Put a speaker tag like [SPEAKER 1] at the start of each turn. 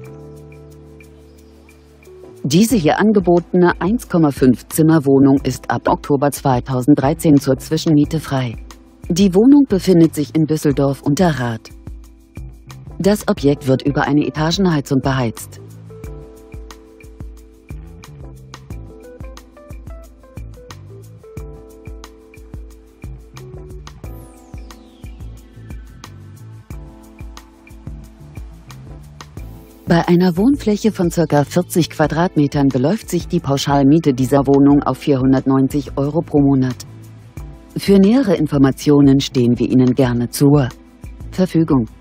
[SPEAKER 1] Diese hier angebotene 1,5 Zimmerwohnung ist ab Oktober 2013 zur Zwischenmiete frei. Die Wohnung befindet sich in Düsseldorf-Unterrath. Das Objekt wird über eine Etagenheizung beheizt. Bei einer Wohnfläche von ca. 40 Quadratmetern beläuft sich die Pauschalmiete dieser Wohnung auf 490 € pro Monat. Für nähere Informationen stehen wir Ihnen gerne zur Verfügung.